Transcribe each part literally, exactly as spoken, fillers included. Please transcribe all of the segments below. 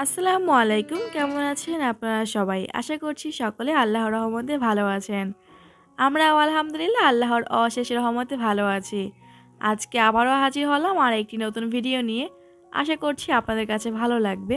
আসসালামু আলাইকুম। কেমন আছেন আপনারা সবাই? আশা করছি সকলে আল্লাহর রহমতে ভালো আছেন। আমরাও আলহামদুলিল্লাহ আল্লাহর অশেষ রহমতে ভালো আছি। আজকে আবারও হাজির হলাম আর একটি নতুন ভিডিও নিয়ে। আশা করছি আপনাদের কাছে ভালো লাগবে।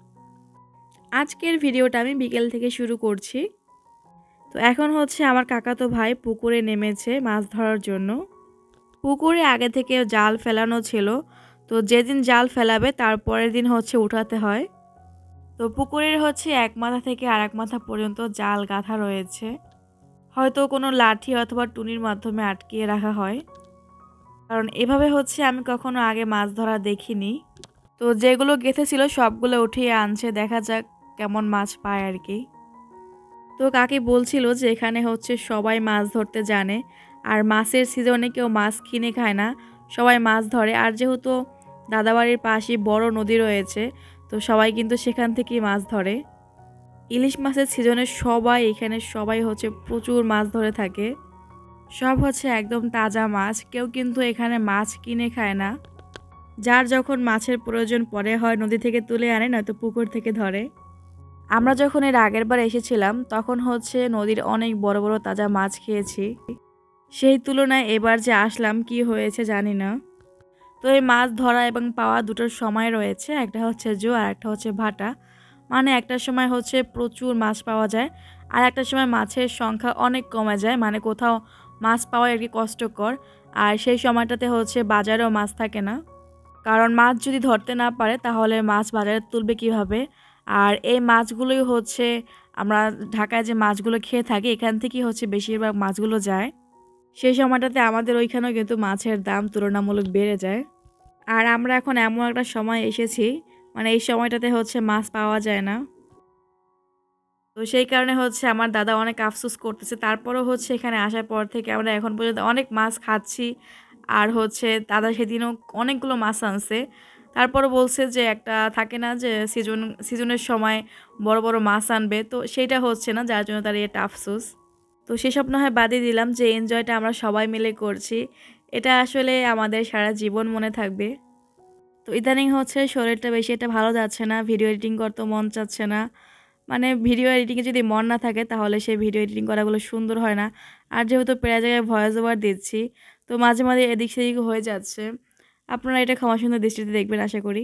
আজকের ভিডিওটা আমি বিকেল থেকে শুরু করছি। তো এখন হচ্ছে আমার কাকাতো ভাই পুকুরে নেমেছে মাছ ধরার জন্য। পুকুরে আগে থেকে জাল ফেলানো ছিল। তো যেদিন জাল ফেলাবে তার পরের দিন হচ্ছে উঠাতে হয়। তো পুকুরের হচ্ছে এক মাথা থেকে আরেক মাথা পর্যন্ত জাল গাঁথা রয়েছে। হয়তো কোনো লাঠি অথবা টুনির মাধ্যমে আটকিয়ে রাখা হয়, কারণ এভাবে হচ্ছে আমি কখনো আগে মাছ ধরা দেখিনি। তো যেগুলো গেঁথেছিল সবগুলো উঠিয়ে আনছে, দেখা যাক কেমন মাছ পায় আর কি। তো কাকি বলছিল যে এখানে হচ্ছে সবাই মাছ ধরতে জানে, আর মাছের সিজনে কেউ মাছ কিনে খায় না, সবাই মাছ ধরে। আর যেহেতু দাদাবাড়ির পাশে বড় নদী রয়েছে, তো সবাই কিন্তু সেখান থেকেই মাছ ধরে। ইলিশ মাছের সিজনে সবাই এখানে সবাই হচ্ছে প্রচুর মাছ ধরে থাকে। সব হচ্ছে একদম তাজা মাছ, কেউ কিন্তু এখানে মাছ কিনে খায় না। যার যখন মাছের প্রয়োজন পড়ে হয় নদী থেকে তুলে আনে, নয়তো পুকুর থেকে ধরে। আমরা যখন এর আগের বার এসেছিলাম তখন হচ্ছে নদীর অনেক বড় বড় তাজা মাছ খেয়েছি। সেই তুলনায় এবার যে আসলাম কি হয়েছে জানি না। তো এই মাছ ধরা এবং পাওয়া দুটোর সময় রয়েছে, একটা হচ্ছে জো আর একটা হচ্ছে ভাটা। মানে একটা সময় হচ্ছে প্রচুর মাছ পাওয়া যায়, আর একটা সময় মাছের সংখ্যা অনেক কমে যায়, মানে কোথাও মাছ পাওয়া আর কি কষ্টকর। আর সেই সময়টাতে হচ্ছে বাজারেও মাছ থাকে না, কারণ মাছ যদি ধরতে না পারে তাহলে মাছ বাজারে তুলবে কিভাবে। আর এই মাছগুলোই হচ্ছে আমরা ঢাকায় যে মাছগুলো খেয়ে থাকি এখান থেকেই হচ্ছে বেশিরভাগ মাছগুলো যায়। সেই সময়টাতে আমাদের ওইখানেও কিন্তু মাছের দাম তুলনামূলক বেড়ে যায়। আর আমরা এখন এমন একটা সময় এসেছি, মানে এই সময়টাতে হচ্ছে মাছ পাওয়া যায় না। তো সেই কারণে হচ্ছে আমার দাদা অনেক আফসোস করতেছে। তারপরেও হচ্ছে এখানে আসার পর থেকে আমরা এখন পর্যন্ত অনেক মাছ খাচ্ছি। আর হচ্ছে দাদা সেদিনও অনেকগুলো মাছ আনছে। তারপরও বলছে যে একটা থাকে না যে সিজন সিজনের সময় বড় বড় মাছ আনবে, তো সেইটা হচ্ছে না, যার জন্য তার এটা আফসোস। তো সেসব না হয় বাদই দিলাম, যে এনজয়টা আমরা সবাই মিলে করছি এটা আসলে আমাদের সারা জীবন মনে থাকবে। তো ইদানিং হচ্ছে শরীরটা বেশি একটা ভালো যাচ্ছে না, ভিডিও এডিটিং করতে মন চাচ্ছে না। মানে ভিডিও এডিটিংয়ে যদি মন না থাকে তাহলে সেই ভিডিও এডিটিং করাগুলো সুন্দর হয় না। আর যেহেতু প্রায় জায়গায় ভয়েস ওভার দিচ্ছি, তো মাঝে মাঝে এদিক সেদিক হয়ে যাচ্ছে। আপনারা এটা ক্ষমা সুন্দর দৃষ্টিতে দেখবেন আশা করি।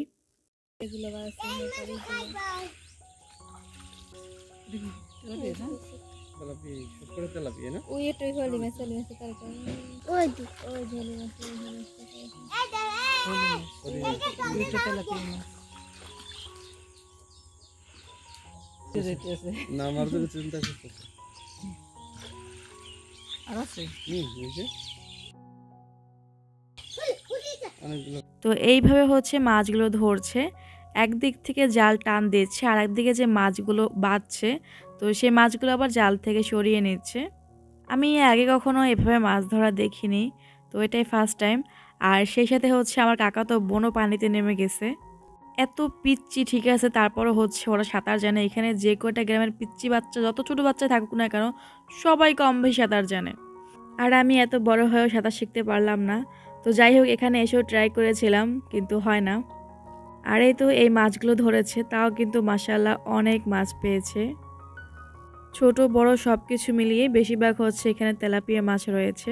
তো এইভাবে হচ্ছে মাছগুলো ধরছে, একদিক থেকে জাল টান দিচ্ছে আর একদিকে যে মাছগুলো বাঁধছে, তো সেই মাছগুলো আবার জাল থেকে সরিয়ে নিচ্ছে। আমি আগে কখনো এভাবে মাছ ধরা দেখিনি, তো এটাই ফার্স্ট টাইম। আর সেই সাথে হচ্ছে আমার কাকা তো বোনও পানিতে নেমে গেছে। এত পিচ্চি ঠিক আছে, তারপরও হচ্ছে ওরা সাঁতার জানে। এখানে যে কয়টা গ্রামের পিচ্চি বাচ্চা, যত ছোট বাচ্চা থাকুক না কেন, সবাই কম বেশি সাঁতার জানে। আর আমি এত বড় হয়েও সাঁতার শিখতে পারলাম না। তো যাই হোক, এখানে এসেও ট্রাই করেছিলাম কিন্তু হয় না। আর এই তো এই মাছগুলো ধরেছে, তাও কিন্তু মাশাআল্লাহ অনেক মাছ পেয়েছে। ছোট বড় সব কিছু মিলিয়ে বেশিরভাগ হচ্ছে এখানে তেলাপিয়া মাছ রয়েছে।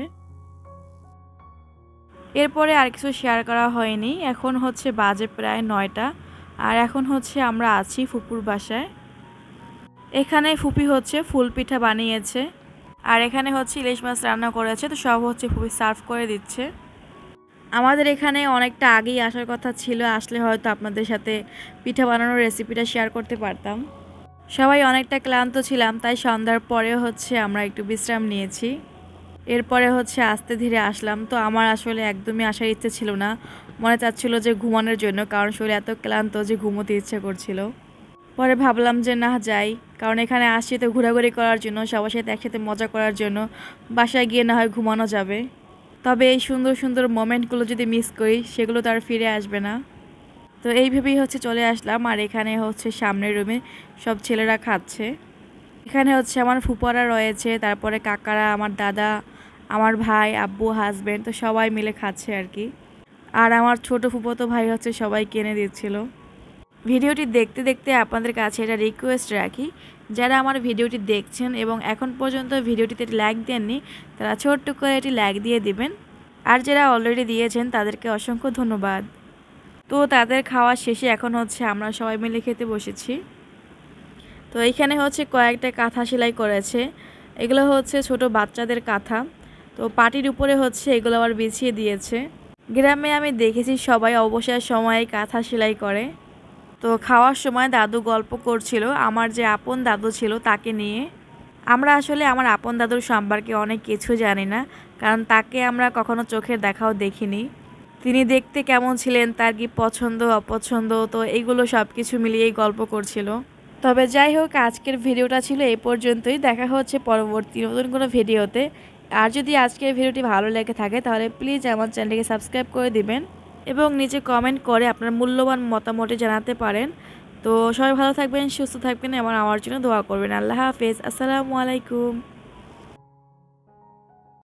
এরপরে আর কিছু শেয়ার করা হয়নি। এখন হচ্ছে বাজে প্রায় নয়টা, আর এখন হচ্ছে আমরা আছি ফুপুর বাসায়। এখানে ফুপি হচ্ছে ফুল পিঠা বানিয়েছে, আর এখানে হচ্ছে ইলিশ মাছ রান্না করেছে। তো সব হচ্ছে ফুপি সার্ভ করে দিচ্ছে। আমাদের এখানে অনেকটা আগেই আসার কথা ছিল, আসলে হয়তো আপনাদের সাথে পিঠা বানানোর রেসিপিটা শেয়ার করতে পারতাম। সবাই অনেকটা ক্লান্ত ছিলাম, তাই সন্ধ্যার পরে হচ্ছে আমরা একটু বিশ্রাম নিয়েছি। এরপরে হচ্ছে আস্তে ধীরে আসলাম। তো আমার আসলে একদমই আসার ইচ্ছে ছিল না, মনে চাচ্ছিল যে ঘুমানোর জন্য, কারণ শরীর এত ক্লান্ত যে ঘুমোতে ইচ্ছে করছিল। পরে ভাবলাম যে না যাই, কারণ এখানে আসছি তো ঘোরাঘুরি করার জন্য, সবার সাথে একসাথে মজা করার জন্য। বাসায় গিয়ে না হয় ঘুমানো যাবে, তবে এই সুন্দর সুন্দর মোমেন্টগুলো যদি মিস করি সেগুলো তো আর ফিরে আসবে না। তো এইভাবেই হচ্ছে চলে আসলাম। আর এখানে হচ্ছে সামনের রুমে সব ছেলেরা খাচ্ছে। এখানে হচ্ছে আমার ফুপারা রয়েছে, তারপরে কাকারা, আমার দাদা, আমার ভাই, আব্বু, হাজব্যান্ড, তো সবাই মিলে খাচ্ছে আর কি। আর আমার ছোট ফুপতো ভাই হচ্ছে সবাই কিনে দিচ্ছিল। ভিডিওটি দেখতে দেখতে আপনাদের কাছে এটা রিকোয়েস্ট রাখি, যারা আমার ভিডিওটি দেখছেন এবং এখন পর্যন্ত ভিডিওটিতে লাইক দেননি তারা ছোট্ট করে এটি লাইক দিয়ে দিবেন। আর যারা অলরেডি দিয়েছেন তাদেরকে অসংখ্য ধন্যবাদ। তো তাদের খাওয়া শেষে এখন হচ্ছে আমরা সবাই মিলে খেতে বসেছি। তো এইখানে হচ্ছে কয়েকটা কাঁথা সেলাই করেছে, এগুলো হচ্ছে ছোট বাচ্চাদের কাঁথা। তো পাটির উপরে হচ্ছে এগুলো আবার বিছিয়ে দিয়েছে। গ্রামে আমি দেখেছি সবাই অবসর সময়ে কাঁথা সেলাই করে। তো খাওয়ার সময় দাদু গল্প করছিল আমার যে আপন দাদু ছিল তাকে নিয়ে। আমরা আসলে আমার আপন দাদুর সম্পর্কে অনেক কিছু জানি না, কারণ তাকে আমরা কখনো চোখের দেখাও দেখিনি। তিনি দেখতে কেমন ছিলেন, তার কি পছন্দ অপছন্দ, তো এইগুলো সব কিছু মিলিয়েই গল্প করছিল। তবে যাই হোক, আজকের ভিডিওটা ছিল এই পর্যন্তই। দেখা হচ্ছে পরবর্তী নতুন কোনো ভিডিওতে। আর যদি আজকের ভিডিওটি ভালো লেগে থাকে তাহলে প্লিজ আমার চ্যানেলটিকে সাবস্ক্রাইব করে দিবেন এবং নিচে কমেন্ট করে আপনার মূল্যবান মতামত জানাতে পারেন। তো সবাই ভালো থাকবেন, সুস্থ থাকবেন এবং আমার জন্য দোয়া করবেন। আল্লাহ হাফেজ, আসসালামু আলাইকুম।